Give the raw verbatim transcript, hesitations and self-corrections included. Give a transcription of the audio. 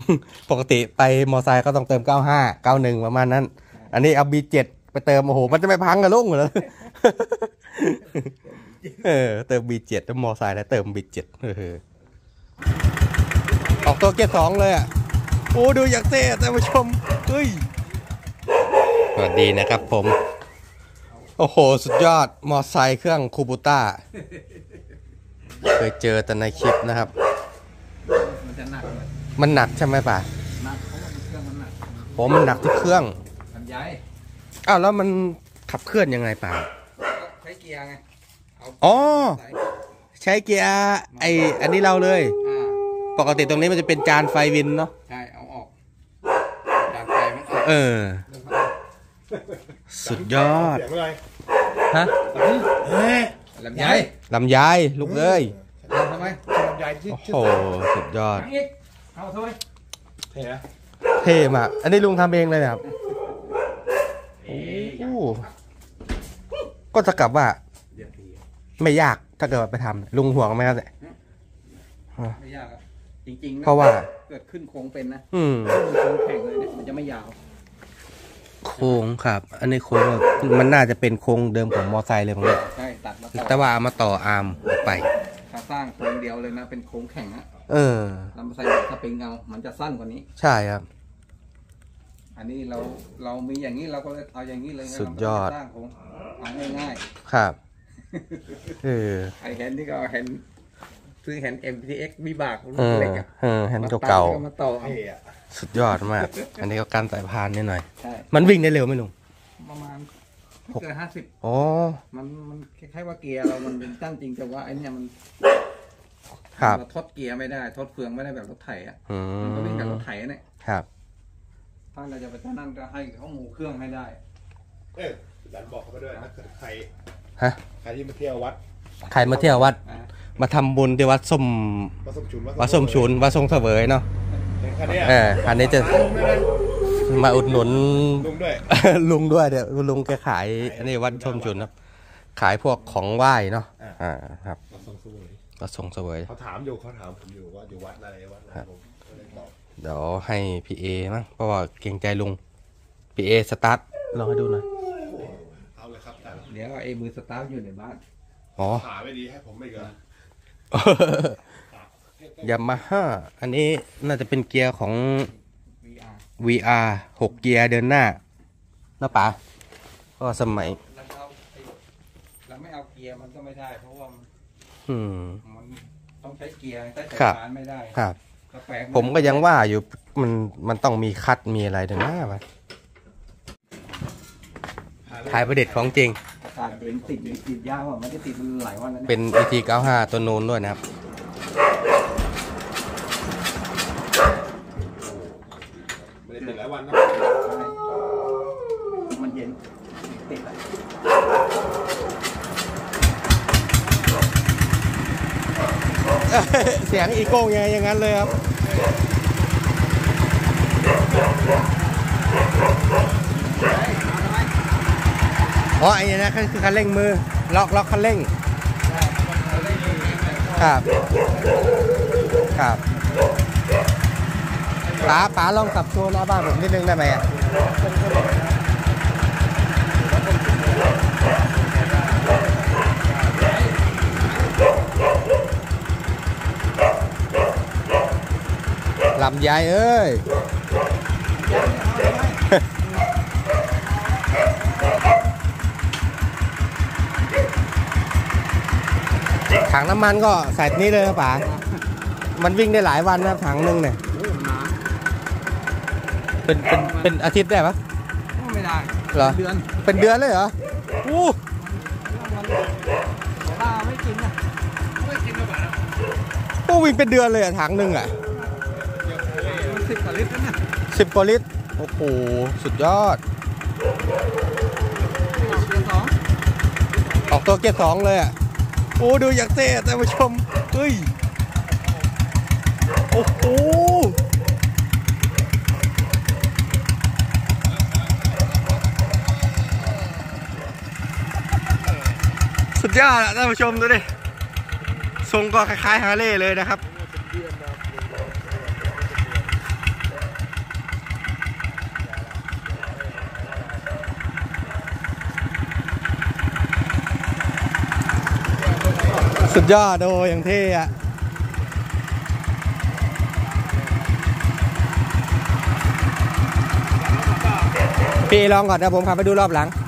ปกติไปมอไซค์ก็ต้องเติมเก้าห้า เก้าหนึ่งประมาณนั้นอันนี้เอา บี เจ็ด ไปเติมโอ้โหมันจะไม่พังกับลุงเหรอ เออเติม บี เจ็ด แล้วมอไซค์แล้วเติม บี เจ็ด เออออกตัวเกียร์สองเลยอ่ะโอ้ดูอยากเท่ท่านผู้ชมเฮ้ยสวัสดีนะครับผมโอ้โหสุดยอดมอไซค์เครื่องคูบูต้าเคยเจอแต่ในคลิปนะครับมันจะหนักเลยมันหนักใช่ไหมป่ะหนักเพราะว่าเครื่องมันหนักผมมันหนักที่เครื่องลำไยอ้าวแล้วมันขับเคลื่อนยังไงป่ะใช้เกียร์ไงอ๋อใช้เกียร์ไออันนี้เราเลยปกติตรงนี้มันจะเป็นจานไฟวินเนาะใช่เอาออกจานไฟไม่ออกเออสุดยอดฮะลำไยลำไยลูกเอ้ยทำไมลำไยโอ้โหสุดยอดเอาทำไมเท่เท่มากอันนี้ลุงทำเองเลยครับโอ้ก็จะกลับว่าไม่ยากถ้าเกิดไปทำลุงห่วงไหมครับเนี่ยไม่ยากจริงๆเพราะว่าเกิดขึ้นโค้งเป็นนะอืมโค้งแข็งเลยเนี่ยมันจะไม่ยาวโค้งครับอันนี้โค้งมันน่าจะเป็นโค้งเดิมของมอไซค์เลยผมเนี่ยใช่ตัดมาแต่ว่าเอามาต่ออาร์มออกไปถ้าสร้างโค้งเดียวเลยนะเป็นโค้งแข็งอะเออลำไส้สปริงเอามันจะสั้นกว่านี้ใช่ครับอันนี้เราเรามีอย่างนี้เราก็เลยเอาอย่างนี้เลยสุดยอดสร้างโค้งเอาง่ายๆครับเออไอแฮนนี่ก็แฮนซื้อแฮน เอ็ม ที เอ็กซ์ วิบากเล็กอะเออแฮนเก่าๆมาต่อสุดยอดมากอันนี้ก็การสายพานนิดหน่อยมันวิ่งได้เร็วไหมลุงประมาณเกินห้าสิบอ๋อมันมันคล้ายๆว่าเกียร์เรามันเป็นตั้งจริงแต่ว่าไอเนี่ยมันเราทดเกียร์ไม่ได้ทดเฟืองไม่ได้แบบรถไถอ่ะมันก็วิ่งแบบรถไถเนี่ยครับถ้าเราจะไปท่านั่นก็ให้เขาหมูเครื่องให้ได้เออดันบอกเขาไปด้วยถ้าเกิดใครฮะใครที่มาเที่ยววัดใครมาเที่ยววัดมาทำบุญที่วัดส้มวัดส้มฉุนวัดส้มฉุนวัดทรงเสวยเนาะเอออันนี้จะมาอุดหนุนลุงด้วยลุงด้วยเดี๋ยวลุงแกขายอันนี้วัดส้มฉุนครับขายพวกของไหว้เนาะอ่าครับวัดทรงเสวยวัดทรงเสวยเขาถามอยู่เขาถามผมอยู่ว่าอยู่วัดอะไรวัดอะไรผมเลยบอกเดี๋ยวให้พี่เอมั้งเพราะว่าเกรงใจลุงพี่เอสตาร์ทลองให้ดูหน่อยเอาเลยครับเดี๋ยวไอ้มือสตาร์ทอยู่ในบ้านอ๋อขาไม่ดีให้ผมไม่เกินยามาฮ่าอันนี้น่าจะเป็นเกียร์ของ วี อาร์ หกเกียร์เดินหน้าน้าป๋าก็สมัยเราไม่เอาเกียร์มันก็ไม่ได้เพราะว่าอืมมันต้องใช้เกียร์ใช้สายพานไม่ได้ครับผมก็ยังว่าอยู่มันมันต้องมีคัดมีอะไรเดินหน้าไปถ่ายประเด็จของจริงเป็นติดติดยาวอ่ะมันจะติดมันหลายวันแล้วเป็น อี ที เก้าสิบห้า ตัวโน้นด้วยนะครับไม่ได้ติดหลายวันนะมันเย็นติดเสียงอีโก้ไงอย่างนั้นเลยครับอ๋อไอ้นี่นะคือคันเร่งมือล็อกล็อกคันเร่งครับครับป๋าป๋าลองขับโชว์หน้าบ้านผมนิดนึงได้ไหมอ่ะลำไยเอ้ยถังน้ำมันก็ใส่นี้เลยครับป๋ามันวิ่งได้หลายวันนะถังนึงเนี่ยเป็นเป็นเป็นอาทิตย์ได้ปะไม่ได้เหรอเดือนเป็นเดือนเลยเหรออู้ป้าไม่กินนะไม่กินแล้วป๋าโอ้วิ่งเป็นเดือนเลยอะถังนึงอะสิบกว่าลิตรนะสิบกว่าลิตรโอ้โหสุดยอดออกตัวเกียร์สองเลยอะโอ้ดูอยากเท่ท่านผู้ชมเฮ้ยโอ้โหสุดยอดท่านผู้ชมดูดิทรงก็คล้ายๆฮาร์เลย์เลยนะครับสุดยอดโอ้ยังเท่อะพี่ลองก่อนนะผมขับไปดูรอบหลัง